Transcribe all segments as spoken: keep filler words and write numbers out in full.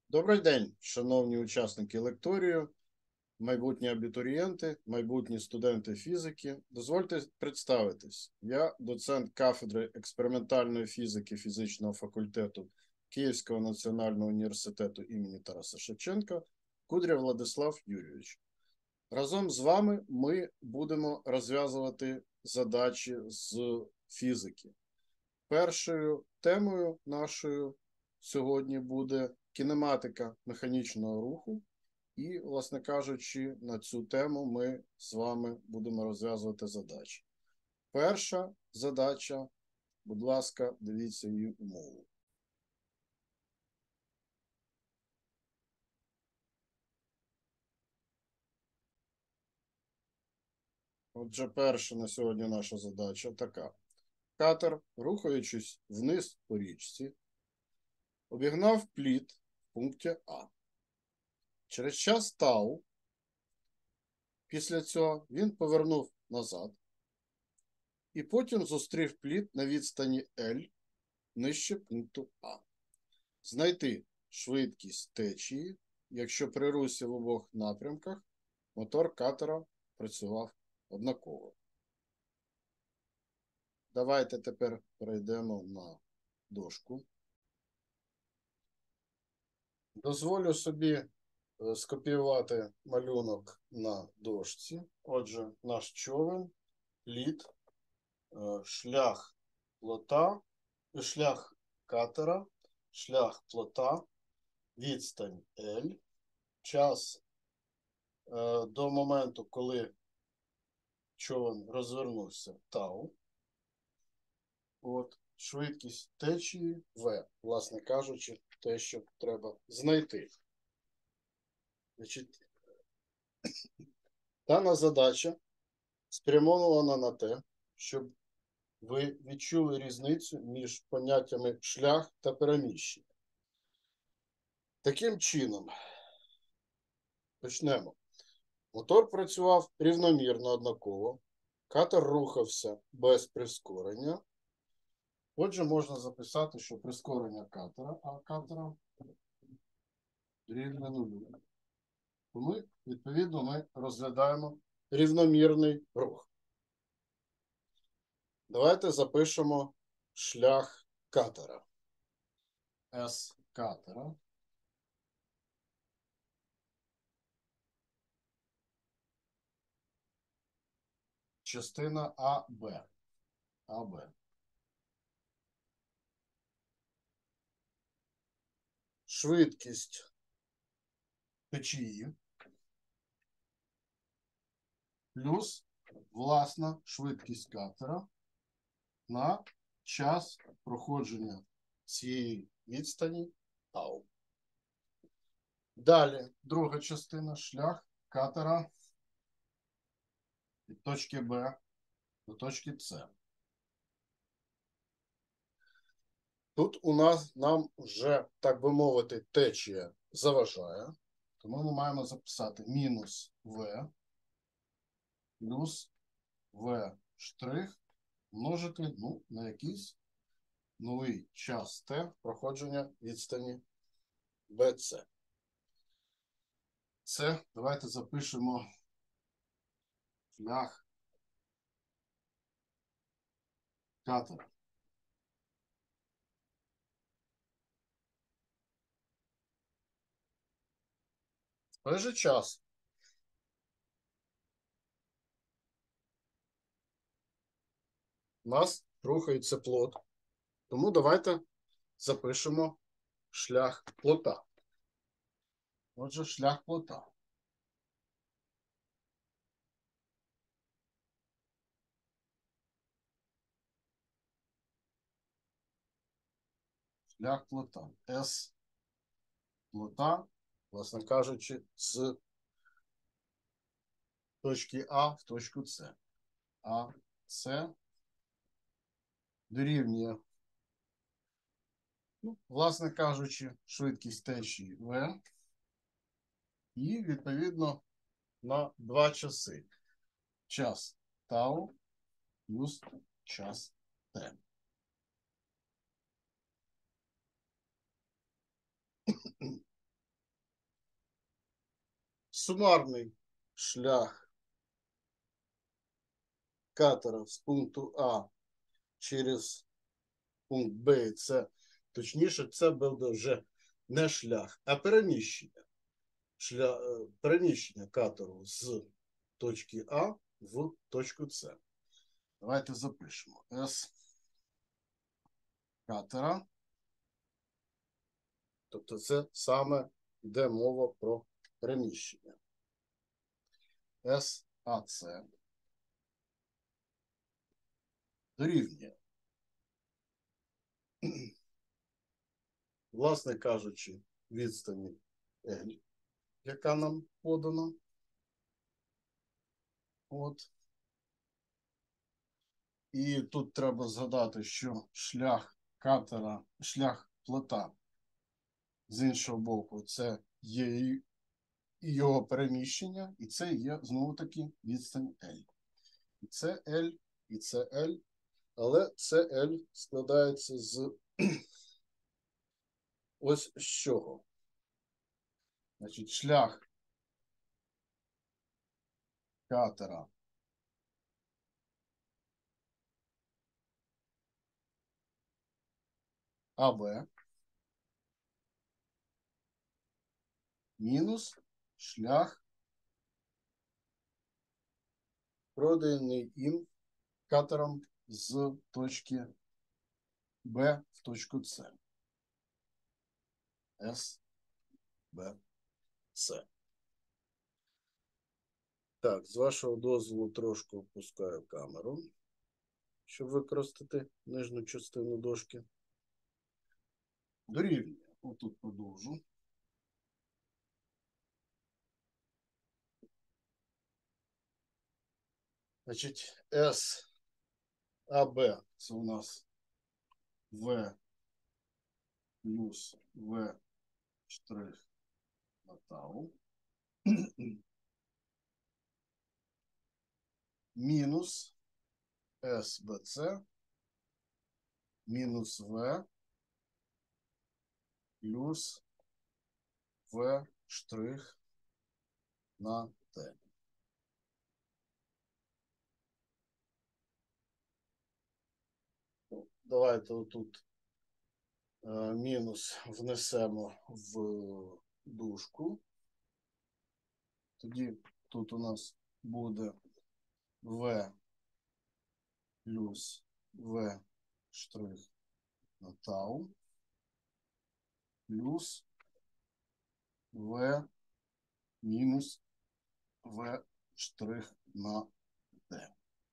Добрий день, шановні учасники лекторію, майбутні абітурієнти, майбутні студенти фізики. Дозвольте представитись. Я доцент кафедри експериментальної фізики фізичного факультету Київського національного університету імені Тараса Шевченка Кудря Владислав Юрійович. Разом з вами ми будемо розв'язувати задачі з фізики. Першою темою нашою сьогодні буде кінематика механічного руху. І, власне кажучи, на цю тему ми з вами будемо розв'язувати задачі. Перша задача, будь ласка, дивіться її умову. Отже, перша на сьогодні наша задача така. Катер, рухаючись вниз по річці, обігнав плід в пункті А. Через час тау, після цього він повернув назад і потім зустрів плід на відстані L нижче пункту А. Знайти швидкість течії, якщо при русі в обох напрямках мотор катера працював однаково. Давайте тепер перейдемо на дошку. Дозволю собі скопіювати малюнок на дошці. Отже, наш човен, плід, шлях плота, шлях катера, шлях плота, відстань L, час до моменту, коли човен розвернувся, тау. От, швидкість течії В, власне кажучи, те, що треба знайти. Значить, дана задача спрямована на те, щоб ви відчули різницю між поняттями шлях та переміщення. Таким чином, почнемо. Мотор працював рівномірно однаково, катер рухався без прискорення. Отже, можна записати, що прискорення катера, а катера рівне нулю. Тому, відповідно, ми розглядаємо рівномірний рух. Давайте запишемо шлях катера. С катера. Частина АБ. АБ. Швидкість течії плюс власна швидкість катера на час проходження цієї відстані тау. Далі друга частина, шлях катера від точки Б до точки С. Тут у нас нам вже, так би мовити, течія заважає, тому ми маємо записати мінус В плюс В штрих множити ну, на якийсь новий час Т проходження відстані Б С. Це давайте запишемо шлях катера. В той же час у нас рухається плот, тому давайте запишемо шлях плота. Отже, шлях плота. Шлях плота. С плота, власне кажучи, з точки А в точку С. А С дорівнює, ну, власне кажучи, швидкість течії В і, відповідно, на два часи. Час тау плюс час Т. сумарний шлях катера з пункту А через пункт Б і С, точніше, це буде вже не шлях, а переміщення. Шля... Переміщення катеру з точки А в точку С. Давайте запишемо. С катера. Тобто це саме йде мова про переміщення. С А С дорівнює. Власне кажучи, відстані L, яка нам подана. От. І тут треба згадати, що шлях катера, шлях плота з іншого боку, це є його переміщення, і це є, знову-таки, відстань L. І це L, і це L, але це L складається з ось з чого. Значить, шлях катера АБ мінус шлях, проданий їм катером з точки Б в точку С. С, Б, С. Так, з вашого дозволу трошки опускаю камеру, щоб використати нижню частину дошки. Дорівнює. Отут продовжу. Значить, С А Б це у нас В плюс В штрих на тау. Мінус С Б С мінус В плюс В штрих на Т. Давайте отут мінус внесемо в дужку. Тоді тут у нас буде В плюс В штрих на тау плюс В мінус В штрих на Т.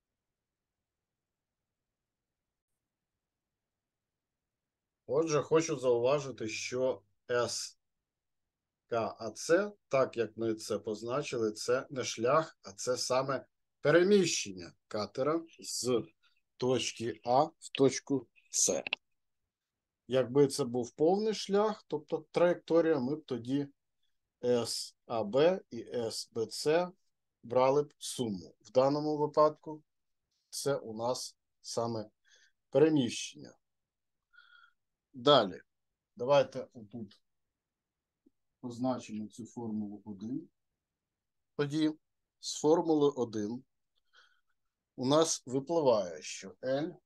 Отже, хочу зауважити, що С К А С, так як ми це позначили, це не шлях, а це саме переміщення катера з точки А в точку С. Якби це був повний шлях, тобто траєкторія, ми б тоді С А Б і С Б С брали б суму. В даному випадку це у нас саме переміщення. Далі, давайте отут позначимо цю формулу один. Тоді з формули один у нас випливає, що L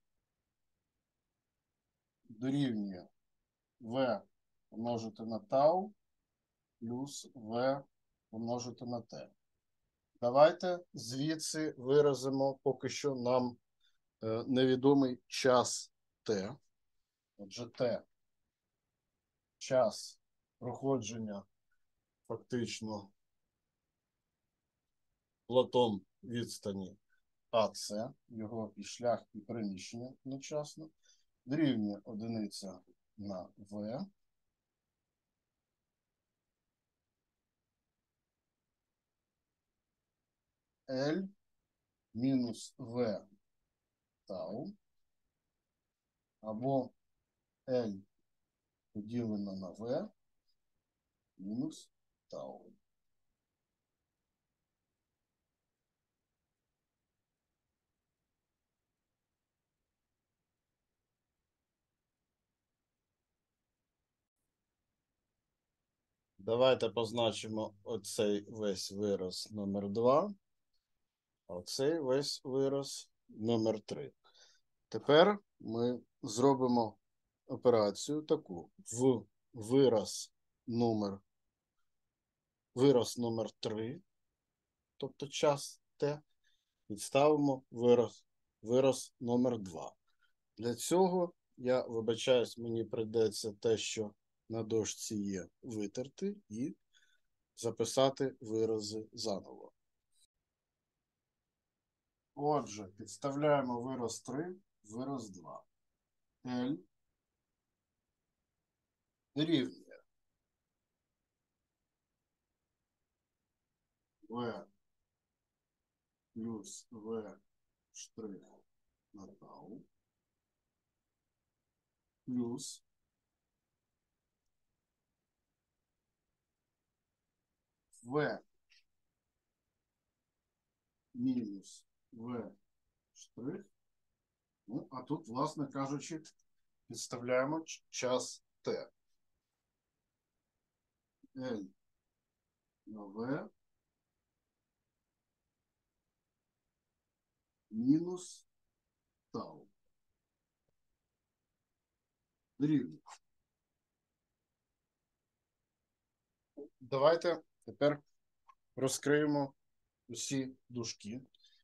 дорівнює В помножити на тау плюс В помножити на Т. Давайте звідси виразимо поки що нам е, невідомий час Т. Отже, Т – час проходження фактично плотом відстані АС, його і шлях, і переміщення одночасно, дорівнює одиниця на В, L мінус В тау, або L поділено на В мінус тау. Давайте позначимо оцей весь вираз номер два, а оцей весь вираз номер три. Тепер ми зробимо операцію таку. В вираз номер, вираз номер три, тобто час Т, підставимо вираз, вираз номер два. Для цього, я вибачаюсь, мені прийдеться те, що на дошці є, витерти і записати вирази заново. Отже, підставляємо вираз три, вираз два. L рівня V плюс V штрих на тау плюс V мінус V штрих. Ну, а тут, власне кажучи, підставляємо час Т. L на V мінус тау. Рівно. Давайте тепер розкриємо усі дужки.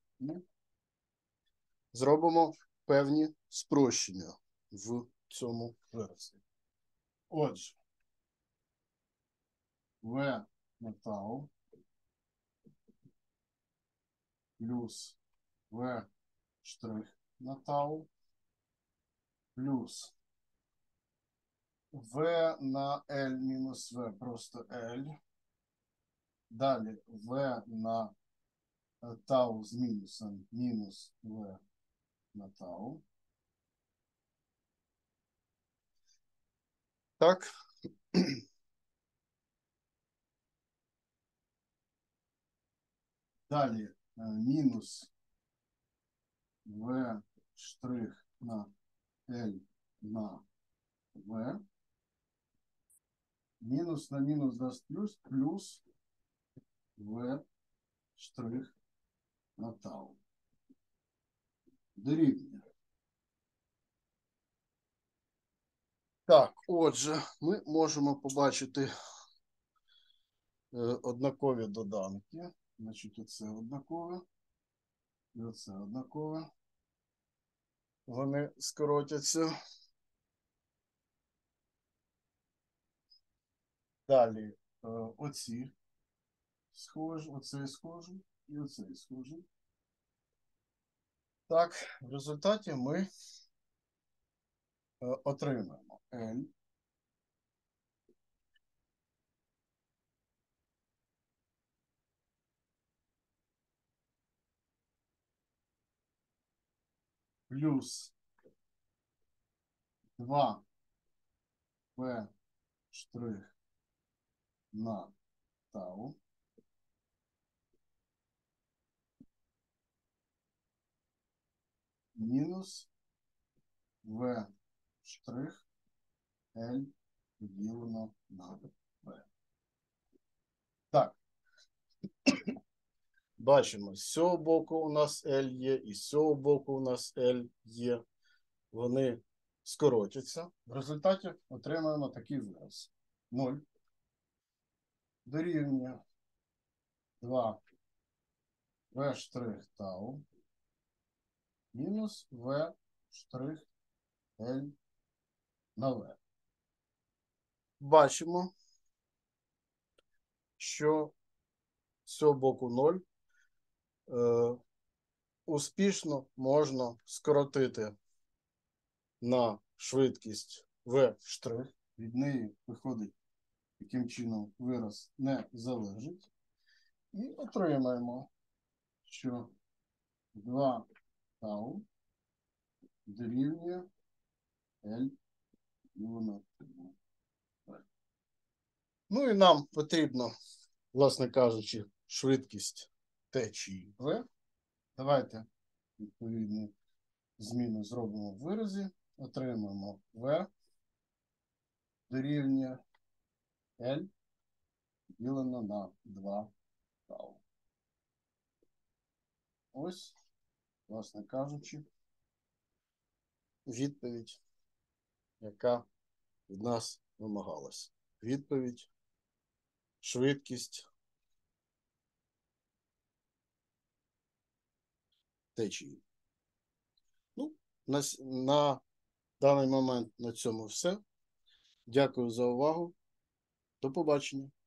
Зробимо певні спрощення в цьому виразі. Отже, V на тау плюс V штрих на тау плюс V на L мінус V, просто L. Далі V на тау з мінусом мінус V на тау. Так. Далі мінус V штрих на L на V. Мінус на мінус дасть плюс, плюс V штрих на тау. Дорівнює. Так, отже, ми можемо побачити е, однакові доданки. Значить, оце однакове. І оце однакове. Вони скоротяться. Далі е, оці схожі, оцей схожий і оцей схожий. Так, в результаті ми е, отримаємо L плюс два V штрих на тау мінус V штрих L поділено на V. Так. Бачимо, з цього боку у нас L є, і з цього боку у нас L є. Вони скоротяться. В результаті отримаємо такий вираз. нуль дорівнює два V штрих тау мінус V штрих L на V. Бачимо, що з цього боку нуль. Е, успішно можна скоротити на швидкість V штрих. Від неї виходить, таким чином вираз не залежить. І отримаємо, що два тау дорівнює L ділено на V. Ну і нам потрібно, власне кажучи, швидкість течії V. Давайте відповідну зміну зробимо в виразі. Отримаємо V дорівнює L поділено на два тау. Ось, власне кажучи, відповідь, яка від нас вимагалась. Відповідь, швидкість течії. Ну, на, на даний момент на цьому все. Дякую за увагу. До побачення.